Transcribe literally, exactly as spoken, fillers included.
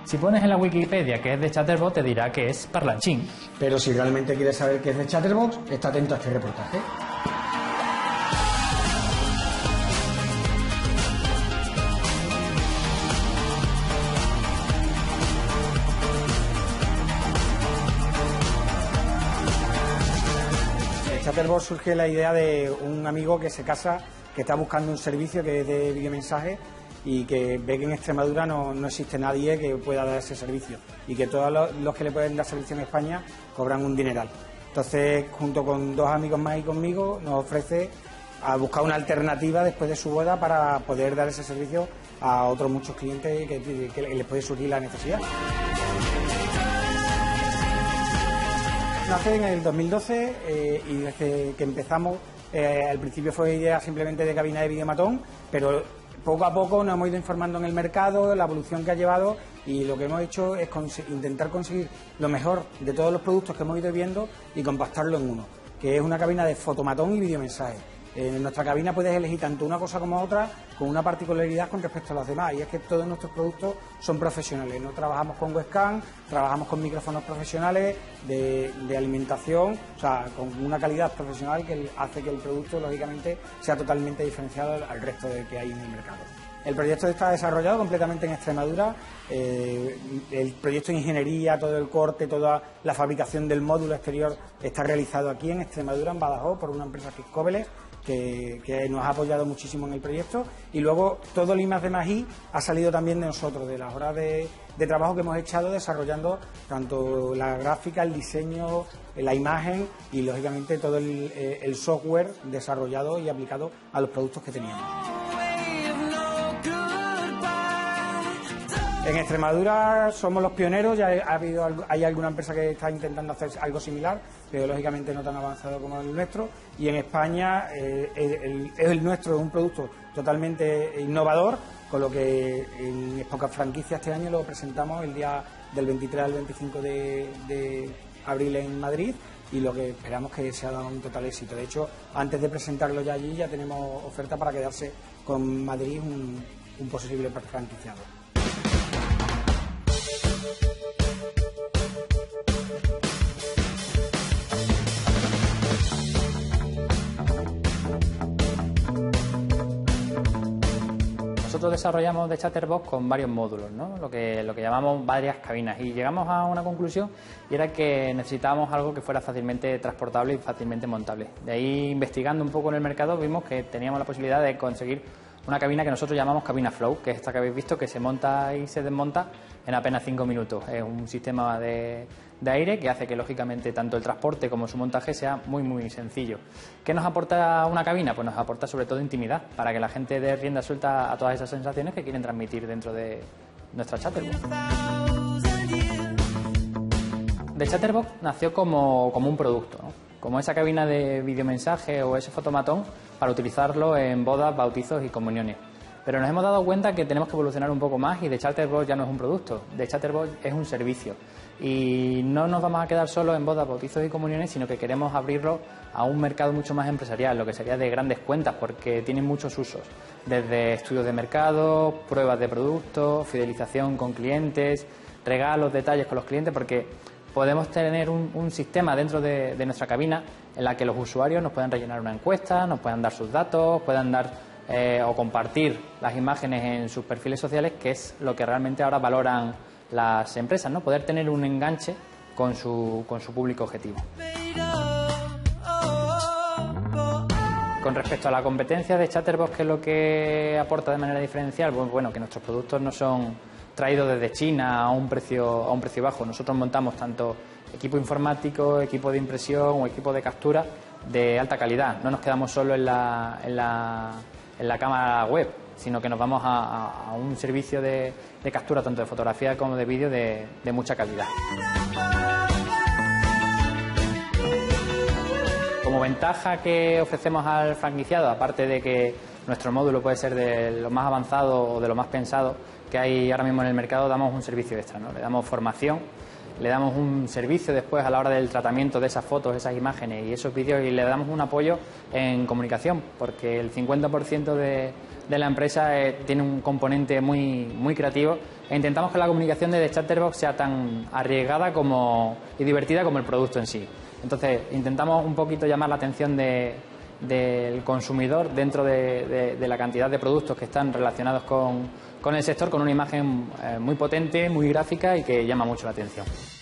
Si pones en la Wikipedia que es de Chatterbox, te dirá que es parlanchín. Pero si realmente quieres saber qué es de Chatterbox, está atento a este reportaje. En Chatterbox surge la idea de un amigo que se casa, que está buscando un servicio que es de videomensaje y que ve que en Extremadura no, no existe nadie que pueda dar ese servicio y que todos los, los que le pueden dar servicio en España cobran un dineral. Entonces, junto con dos amigos más y conmigo, nos ofrece a buscar una alternativa después de su boda para poder dar ese servicio a otros muchos clientes que, que les puede surgir la necesidad. Nace en el dos mil doce eh, y desde que empezamos, eh, al principio fue idea simplemente de cabina de videomatón, pero poco a poco nos hemos ido informando en el mercado, la evolución que ha llevado, y lo que hemos hecho es cons- intentar conseguir lo mejor de todos los productos que hemos ido viendo y compactarlo en uno, que es una cabina de fotomatón y videomensaje. En nuestra cabina puedes elegir tanto una cosa como otra, con una particularidad con respecto a las demás, y es que todos nuestros productos son profesionales. No trabajamos con webcam, trabajamos con micrófonos profesionales de, de alimentación, o sea, con una calidad profesional que hace que el producto, lógicamente, sea totalmente diferenciado al resto de que hay en el mercado. El proyecto está desarrollado completamente en Extremadura. Eh, el proyecto de ingeniería, todo el corte, toda la fabricación del módulo exterior está realizado aquí en Extremadura, en Badajoz, por una empresa que es Cobeles, que, que nos ha apoyado muchísimo en el proyecto. Y luego todo el I más D más I ha salido también de nosotros, de las horas de, de trabajo que hemos echado desarrollando tanto la gráfica, el diseño, la imagen y lógicamente todo el, el software desarrollado y aplicado a los productos que teníamos. En Extremadura somos los pioneros, ya ha habido, hay alguna empresa que está intentando hacer algo similar, pero lógicamente no tan avanzado como el nuestro, y en España eh, el, el, el nuestro es un producto totalmente innovador, con lo que en Pocas Franquicias este año lo presentamos el día del veintitrés al veinticinco de, de abril en Madrid, y lo que esperamos que sea un total éxito. De hecho, antes de presentarlo ya allí, ya tenemos oferta para quedarse con Madrid un, un posible franquiciado. Nosotros desarrollamos de Chatterbox con varios módulos, ¿no? Lo que, lo que llamamos varias cabinas, y llegamos a una conclusión, y era que necesitábamos algo que fuera fácilmente transportable y fácilmente montable. De ahí, investigando un poco en el mercado, vimos que teníamos la posibilidad de conseguir una cabina que nosotros llamamos cabina Flow, que es esta que habéis visto, que se monta y se desmonta en apenas cinco minutos. Es un sistema de, de aire que hace que, lógicamente, tanto el transporte como su montaje sea muy, muy sencillo. ¿Qué nos aporta una cabina? Pues nos aporta sobre todo intimidad, para que la gente dé rienda suelta a todas esas sensaciones que quieren transmitir dentro de nuestra Chatterbox. De Chatterbox nació como, como un producto, ¿no? Como esa cabina de videomensaje o ese fotomatón para utilizarlo en bodas, bautizos y comuniones. Pero nos hemos dado cuenta que tenemos que evolucionar un poco más, y de Chatterbox ya no es un producto, de Chatterbox es un servicio. Y no nos vamos a quedar solo en bodas, bautizos y comuniones, sino que queremos abrirlo a un mercado mucho más empresarial, lo que sería de grandes cuentas, porque tienen muchos usos, desde estudios de mercado, pruebas de productos, fidelización con clientes, regalos, detalles con los clientes, porque podemos tener un, un sistema dentro de, de nuestra cabina en la que los usuarios nos puedan rellenar una encuesta, nos puedan dar sus datos, puedan dar eh, o compartir las imágenes en sus perfiles sociales, que es lo que realmente ahora valoran las empresas, ¿no? Poder tener un enganche con su, con su público objetivo. Con respecto a la competencia de Chatterbox, ¿qué es lo que aporta de manera diferencial? Pues bueno, que nuestros productos no son traídos desde China a un precio a un precio bajo. Nosotros montamos tanto equipo informático, equipo de impresión o equipo de captura de alta calidad. No nos quedamos solo en la, en la, en la cámara web, sino que nos vamos a, a, a un servicio de, de captura tanto de fotografía como de vídeo de, de mucha calidad. Como ventaja que ofrecemos al franquiciado, aparte de que nuestro módulo puede ser de lo más avanzado o de lo más pensado que hay ahora mismo en el mercado, damos un servicio extra, ¿no? Le damos formación le damos un servicio después a la hora del tratamiento de esas fotos, esas imágenes y esos vídeos, y le damos un apoyo en comunicación, porque el cincuenta por ciento de, de la empresa eh, tiene un componente muy, muy creativo, e intentamos que la comunicación de The Chatterbox sea tan arriesgada como, y divertida como el producto en sí. Entonces intentamos un poquito llamar la atención de, del consumidor dentro de, de, de la cantidad de productos que están relacionados con, con el sector, con una imagen eh, muy potente, muy gráfica y que llama mucho la atención.